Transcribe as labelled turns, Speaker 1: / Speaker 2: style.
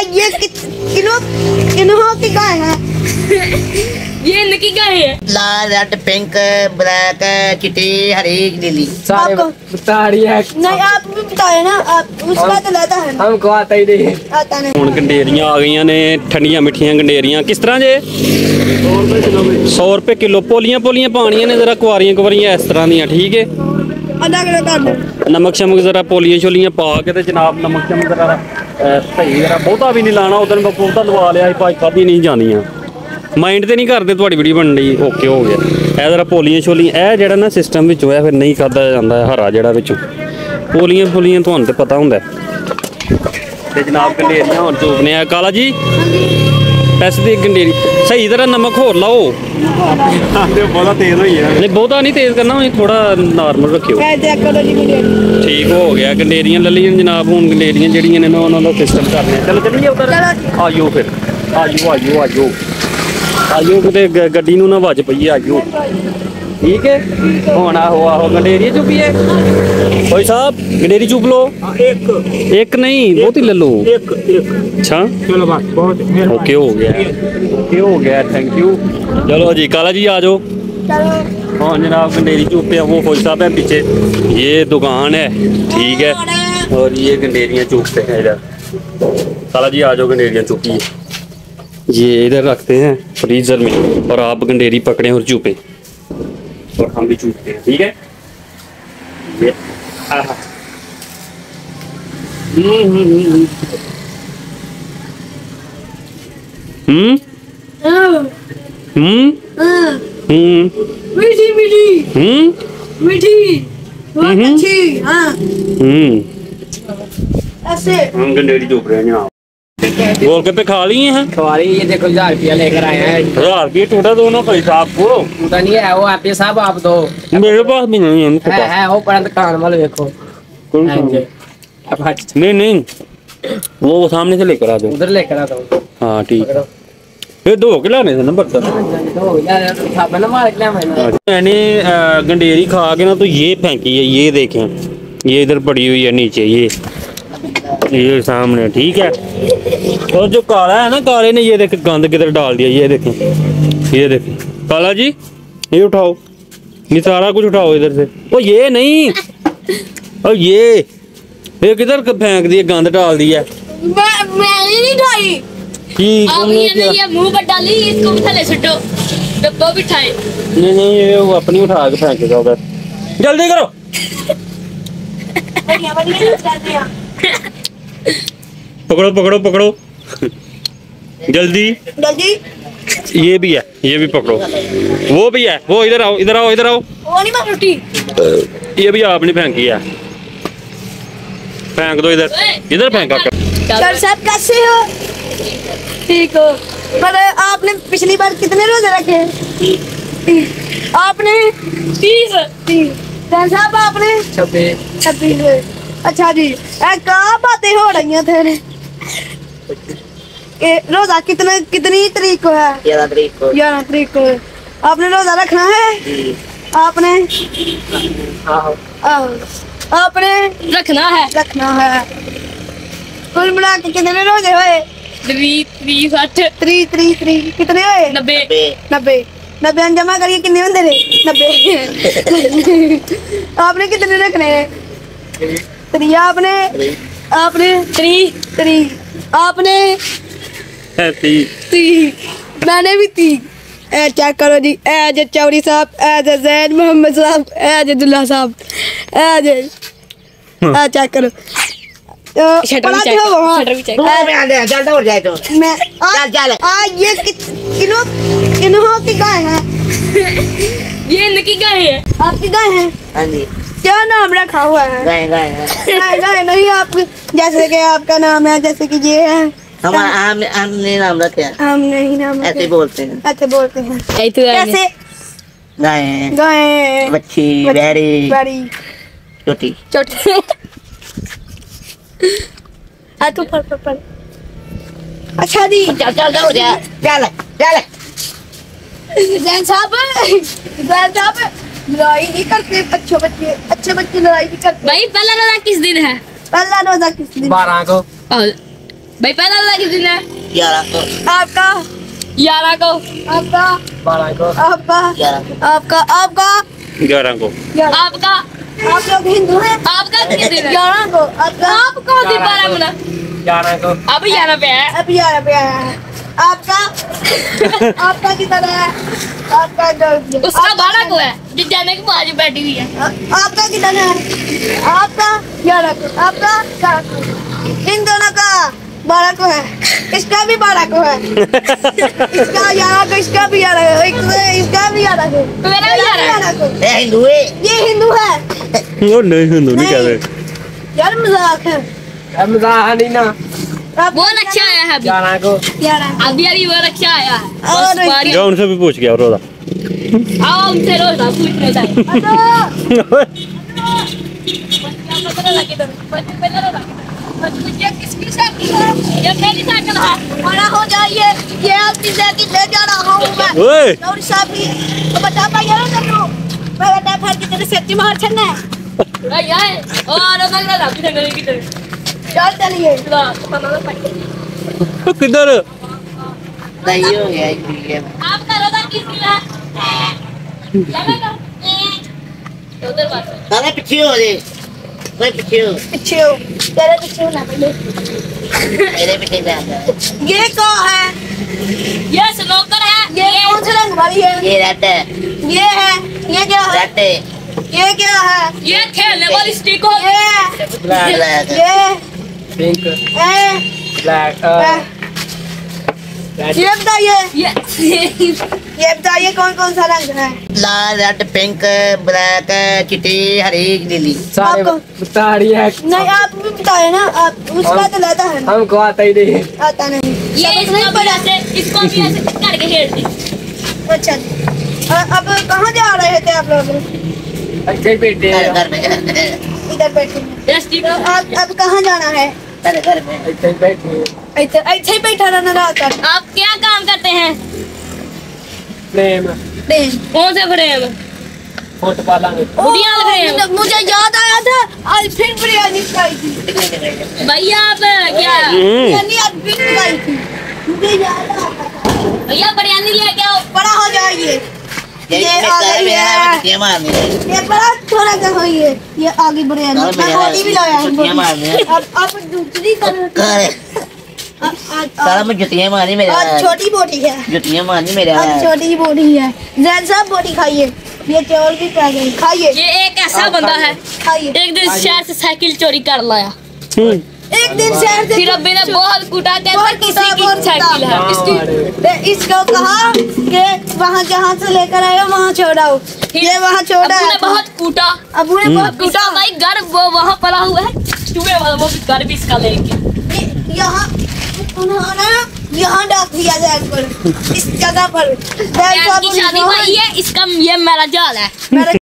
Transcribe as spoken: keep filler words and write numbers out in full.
Speaker 1: ये किनो किनो की गाय है?
Speaker 2: ये इनकी गाय है।
Speaker 3: लाल, रेड, पिंक, ब्लैक, चिट्टी, हरी, नीली।
Speaker 4: सारे बता रही है।
Speaker 1: नहीं आप भी बताए ना, आप उसका तो लाता है।
Speaker 4: हमको आता ही नहीं।
Speaker 1: आता नहीं।
Speaker 5: ਹੁਣ ਗੰਡੇਰੀਆਂ ਆ ਗਈਆਂ ਨੇ, ਠੰਡੀਆਂ ਮਿੱਠੀਆਂ ਗੰਡੇਰੀਆਂ। ਕਿਸ ਤਰ੍ਹਾਂ ਜੇ? सौ रुपए किलो। पोलियां पोलियां पानियां ने जरा, कुआरियां कुआरियां इस तरह ਦੀਆਂ, ठीक है।
Speaker 1: आधा किलो कर दो।
Speaker 5: नमक शमक जरा पोलियां छोलियां पा के ते जनाब नमक शमक जरा सही जरा बहुता भी नहीं लाना। उधर मैं बहुता लवा लिया भाई, खाधी नहीं जानियां। माइंड ਤੇ ਨਹੀਂ ਕਰਦੇ ਤੁਹਾਡੀ ਵੀਡੀਓ ਬਣ ਰਹੀ। ਓਕੇ ਹੋ ਗਿਆ। ਇਹ ਜਰਾ ਪੋਲੀਆਂ ਛੋਲੀਆਂ, ਇਹ ਜਿਹੜਾ ਨਾ ਸਿਸਟਮ ਵਿੱਚ ਹੋਇਆ ਫਿਰ ਨਹੀਂ ਖਾਧਾ ਜਾਂਦਾ ਹਰਾ ਜਿਹੜਾ ਵਿੱਚੋਂ। ਪੋਲੀਆਂ ਪੋਲੀਆਂ ਤੁਹਾਨੂੰ ਤੇ ਪਤਾ ਹੁੰਦਾ। ਤੇ ਜਨਾਬ ਗੰਡੇਰੀਆਂ ਹੁਣ ਚੋਪਨੇ ਆ। ਕਾਲਾ ਜੀ ਪੈਸੇ ਦੀ ਗੰਡੇਰੀ ਸਹੀ ਤਰ੍ਹਾਂ ਨਮਕ ਹੋਰ ਲਾਓ।
Speaker 4: बहुत तेज हुई है।
Speaker 5: नहीं ਬਹੁਤਾ नहीं तेज करना, थोड़ा नॉर्मल रखियो। ठीक हो गया। गंडेरियां ले लिया जनाब। हुण गंडेरियां ਜਿਹੜੀਆਂ ਨੇ ਨਾ ਉਹਨਾਂ ਦਾ ਸਿਸਟਮ ਕਰਨੇ ਆ। चलो चलिए उधर आइयो फिर आइयो आइयो आइयो आइयो किते गड्डी ਨੂੰ ਨਾ ਵੱਜ ਪਈ आइयो। ठीक है ਹੁਣ आहो आहो गंडेरी चुपिए भाई साहब, गंडेरी चुप लो। एक एक नहीं बहुत ही ले लो। एक एक अच्छा चलो बस बहुत ओके हो गया। ओके हो गया, थैंक यू। चलो जी काला जी आ जाओ। हाँ जनाब गंडेरी चुपे वो भाई साहब है पीछे, ये दुकान है, ठीक है। और ये गंडेरियाँ चूपते हैं इधर। काला जी आ जाओ, गंडेरियाँ चुपिए। ये इधर रखते हैं फ्रीजर में और आप गंडेरी पकड़े और चूपे और हम भी चूपते हैं, ठीक है। ये हम्म हम्म हम्म हम्म
Speaker 1: मीठी मीठी
Speaker 5: हम्म
Speaker 1: मीठी बहुत अच्छी। हाँ
Speaker 5: हम्म
Speaker 1: ऐसे
Speaker 5: हम गंडेरी चूप रहे हैं। गोलगप्पे खा लिए हैं।
Speaker 4: सवारी ये देखो हजार रुपया लेकर आए हैं।
Speaker 5: हजार रुपये टूटा दो ना भाई साहब को।
Speaker 4: टूटा नहीं है वो, आप ये साहब आप दो।
Speaker 5: मेरे पास भी नहीं है।
Speaker 4: है है वो पर दुकान वाले देखो।
Speaker 5: नहीं नहीं वो सामने से लेकर आ दो।
Speaker 4: उधर लेकर आ दो।
Speaker 5: हाँ ठीक है। फिर दो के लाने से ना बर्तन। मैंने गंडेरी खा के ना तो ये फेंकी है, ये देखें ये इधर पड़ी हुई है नीचे, ये ये सामने, ठीक है। और जो काला है ना, काले ने ये देख गंद किधर डाल दिया, ये देखें ये देखें। काला जी ये उठाओ, ये सारा कुछ उठाओ इधर से। ओ ये नहीं, और ये ये किधर फेंक दिया, गंद डाल दिया।
Speaker 2: मैं मैं नहीं ढाई।
Speaker 5: ठीक
Speaker 2: अब ये नहीं, ये मुंह पर डाली, इसको थले सुटो, डब्बा बिठाए।
Speaker 5: नहीं नहीं ये वो अपनी उठा के फेंकेगा उधर। जल्दी करो। पकड़ो पकड़ो पकड़ो जल्दी
Speaker 1: जल्दी।
Speaker 5: ये भी है, ये भी पकड़ो, वो भी है, वो इधर आओ इधर आओ इधर आओ।
Speaker 1: वो नहीं मैं रोटी।
Speaker 5: ये भी आपने फेंकी है, फेंक दो इधर, इधर फेंका कर।
Speaker 1: सर साहब कैसे हो? ठीक हो। पर आपने पिछली बार कितने रोजे रखे? आपने
Speaker 2: तीस
Speaker 1: तीस। सर साहब आपने
Speaker 4: छब्बीस
Speaker 1: छब्बीस। अच्छा जी, क्या बातें हो रही हैं तेरे? रोजा कितना कितनी तारीख को है?
Speaker 3: ग्यारह तारीख को।
Speaker 1: ग्यारह तारीख को आपने रोजा रखना है? आपने आओ, आपने
Speaker 2: रखना है
Speaker 1: रखना है। कुल मिला के कितने रोजे हुए?
Speaker 2: त्री त्री साठ
Speaker 1: त्री त्री त्री कितने हुए?
Speaker 2: नब्बे
Speaker 1: नब्बे नब्बे जमा करिए कितने होंगे रे? नब्बे। आपने कितने रखने हैं? त्री। आपने आपने
Speaker 2: त्री
Speaker 1: त्री। आपने
Speaker 5: ती
Speaker 1: ती। मैंने भी ती। ए चेक करो जी, ए जे चौधरी साहब, ए जे जैद मोहम्मद साहब, ए जे दुल्ला साहब, ए जे ए चेक करो।
Speaker 2: शटर भी चेक शटर भी चेक।
Speaker 3: चल दौड़ जाए तो
Speaker 1: मैं
Speaker 3: चल चल।
Speaker 1: आ ये किनो किनो की गाय है?
Speaker 2: ये इनकी गाय है।
Speaker 1: आपकी गाय है?
Speaker 3: हाँ जी
Speaker 1: क्या नाम रखा हुआ है?
Speaker 3: गाय गाय है।
Speaker 1: गाय गाय नहीं, आप जैसे कि आपका नाम है, जैसे कि ये है।
Speaker 3: हमारा हम हमने नाम रखे हैं,
Speaker 1: हम नहीं नाम
Speaker 3: ऐसे बोलते हैं।
Speaker 1: ऐसे बोलते हैं।
Speaker 2: कैसे?
Speaker 3: गाय है,
Speaker 1: गाय
Speaker 3: बच्ची, बैरी,
Speaker 1: बड़ी
Speaker 3: छोटी
Speaker 1: छोटी। आ तू पर पर पर। अच्छा जी,
Speaker 3: चल चल दौड़ जा, चल चल।
Speaker 1: जैन साहब जैन साहब लड़ाई नहीं करते अच्छे बच्चे, अच्छे बच्चे लड़ाई नहीं करते।
Speaker 2: भाई पहला रोजा किस दिन है?
Speaker 1: पहला रोजा किस दिन?
Speaker 4: बारह को।
Speaker 2: भाई पहला लगा किस दिन है?
Speaker 3: ग्यारह को
Speaker 1: आपका
Speaker 2: ग्यारह को।
Speaker 1: आपका
Speaker 4: बारह को
Speaker 1: आपका
Speaker 3: ग्यारह को
Speaker 1: आपका आपका
Speaker 5: ग्यारह को
Speaker 2: आपका
Speaker 1: आप लोग हिंदू हैं?
Speaker 2: आपका किस दिन है?
Speaker 1: ग्यारह को आपका
Speaker 2: आपका दिन बारह मना।
Speaker 4: ग्यारह को
Speaker 2: अब ग्यारह पे है।
Speaker 1: अब ग्यारह पे आया है आपका आपका कितना है? आपका दो
Speaker 2: उसका बारह को है जिस जाने की बाजू बैठी हुई है।
Speaker 1: आपका कितना है? आपका ग्यारह को आपका ग्यारह को इन दोनों का बारह को है इसका भी बारह को है इसका ग्यारह को इसका भी ग्यारह को इसका इसका भी ग्यारह को
Speaker 2: मेरा भी ग्यारह
Speaker 1: ग्यारह को
Speaker 3: ए हिंदू है
Speaker 1: ये हिंदू है
Speaker 5: वो नहीं हिंदू नहीं कह रहे
Speaker 1: यार मजाक है
Speaker 4: रमजान नहीं ना
Speaker 1: आप
Speaker 2: वो अच्छा आया है अभी।
Speaker 4: ग्यारह को
Speaker 1: ग्यारह
Speaker 2: अभी अभी वो अच्छा आया है।
Speaker 1: और
Speaker 2: बस बारी
Speaker 5: जा उनसे भी पूछ गया रोजा
Speaker 2: आओ उनसे रोज ना पूछने जाए।
Speaker 1: हेलो
Speaker 2: ये मेरी साइकिल है।
Speaker 1: बड़ा हो जाइए ये आपकी साइकिल ले जा रहा हूँ मैं
Speaker 5: ओए
Speaker 1: और साहब की तो बता पाइए ना तेरे मैं बता फाड़ के तेरे सेफ्टी मार छन्ना है
Speaker 2: भाई आए और रोज ना लाभी ना करेगी तेरे।
Speaker 1: चल चलिए
Speaker 2: ला बनाना पड़ेगा।
Speaker 5: किधर
Speaker 3: नहीं हो गया ये
Speaker 2: आपका रोजा किस दिन है? लगेगा उधर बात।
Speaker 3: अरे पीछे हो रे मैं पीछे हो
Speaker 1: पीछे हो तेरे पीछे हो ना पहले
Speaker 3: मेरे पीछे जा
Speaker 1: ये कौन है?
Speaker 2: ये स्नोकर है।
Speaker 1: ये कौन से रंग वाली है?
Speaker 3: ये रेड है
Speaker 1: ये है ये क्या है?
Speaker 3: रेड है
Speaker 1: ये क्या है?
Speaker 2: ये खेलने वाली स्टिक हो।
Speaker 1: ये
Speaker 4: ब्लैक
Speaker 3: ब्लैक
Speaker 1: ये
Speaker 4: पिंक
Speaker 1: ए
Speaker 4: ब्लैक
Speaker 1: ये बताइए
Speaker 2: ये
Speaker 1: ये बताइए कौन कौन सा रंग है?
Speaker 3: लाल रेड पिंक ब्लैक चिट्टी हरी नीली
Speaker 4: सारे
Speaker 1: आपको-
Speaker 4: सारी है
Speaker 1: नहीं आप भी बताए ना आप उसका तो लाता है ना
Speaker 4: हमको आता ही नहीं
Speaker 1: आता नहीं
Speaker 2: ये
Speaker 1: समझ
Speaker 2: इसको
Speaker 1: नहीं
Speaker 2: भी
Speaker 1: पड़ा
Speaker 2: ऐसे इसको भी ऐसे करके खेल दे।
Speaker 1: अच्छा अ- अब कहाँ जा रहे थे आप लोग?
Speaker 4: अच्छे बेटे
Speaker 3: घर घर में
Speaker 1: इधर बैठे हैं।
Speaker 2: ये स्टिक
Speaker 1: तो आप अब कहाँ जाना है?
Speaker 3: घर घर में
Speaker 4: अच्छे बेटे
Speaker 1: ऐसे ऐसे ही बैठा रहना रात तक
Speaker 2: आप क्या काम करते हैं?
Speaker 4: प्रेम
Speaker 1: देख
Speaker 2: कौन से फ्रेम?
Speaker 4: फोटो पालेंगे
Speaker 2: बुढ़िया लग रहे हैं।
Speaker 1: मुझे याद आया था आज फिर बिरयानी खाई थी
Speaker 2: भैया आप क्या
Speaker 1: बिरयानी आज फिर खाई थी मुझे याद आया था।
Speaker 2: भैया बिरयानी लेके आओ।
Speaker 1: बड़ा हो जाइए
Speaker 3: ये
Speaker 1: ये
Speaker 3: मैं
Speaker 1: आ
Speaker 3: घर
Speaker 1: गई
Speaker 3: में
Speaker 1: है।
Speaker 3: आया मैं मारने
Speaker 1: ये बड़ा थोड़ा सा हुई है ये आगे बिरयानी
Speaker 3: घर में
Speaker 1: मैं बोटी भी लाया हूँ
Speaker 3: जुतियाँ मारने हैं।
Speaker 1: अब अब दूसरी तरफ
Speaker 3: घर
Speaker 1: अब आज
Speaker 3: सारा मैं जुतियाँ मारी मेरे
Speaker 1: आज छोटी बोटी है
Speaker 3: जुतियाँ मारनी मेरे
Speaker 1: अब छोटी बोटी है जैन साहब बोटी खाइए ये चावल भी खा गए खाइए
Speaker 2: ये एक ऐसा बंदा है
Speaker 1: खाइए
Speaker 2: एक दिन शहर से साइकिल चोरी कर लाया।
Speaker 1: एक दिन शहर से
Speaker 2: फिर अब्बे ने बहुत कूटा कहता
Speaker 1: बहुत
Speaker 2: किसी
Speaker 1: कुटा,
Speaker 2: की
Speaker 1: बहुत
Speaker 2: साइकिल है।
Speaker 1: कुटा। इसकी ते- इसको कहा कि वहाँ जहाँ से लेकर आए हो वहाँ छोड़ाओ ये वहाँ छोड़ा
Speaker 2: अब्बू ने
Speaker 1: है
Speaker 2: बहुत कूटा।
Speaker 1: अबू ने बहुत
Speaker 2: इसका
Speaker 1: कूटा
Speaker 2: भाई घर वो वहाँ पड़ा हुआ है चूहे वाला वो भी घर भी इसका लेके।
Speaker 1: ये- यहाँ उन्होंने यहाँ डाक दिया जैन पर इस जगह पर जैन
Speaker 2: यार
Speaker 1: साहब
Speaker 2: की शादी
Speaker 1: उन्होंने-
Speaker 2: भाई है इसका ये मेरा जाल है।
Speaker 1: मेरे